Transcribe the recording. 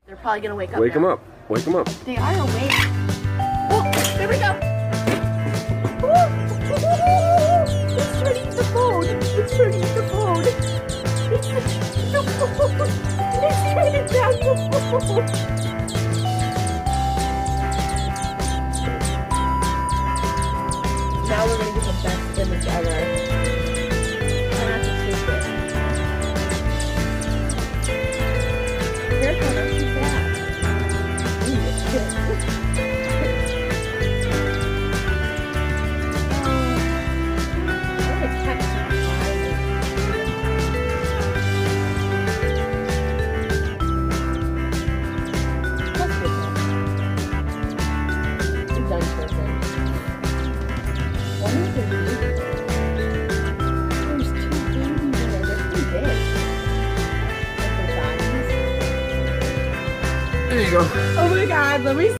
They're probably gonna wake up. Wake them up. Wake them up. They are awake. Oh, there we go. It's turning the phone. It's turning the phone. It's turning the phone. It's turning down the phone. Now we're gonna get the best image ever. I have to take it. Here it comes. She's back. Ooh, it's good. There you go. Oh my god, let me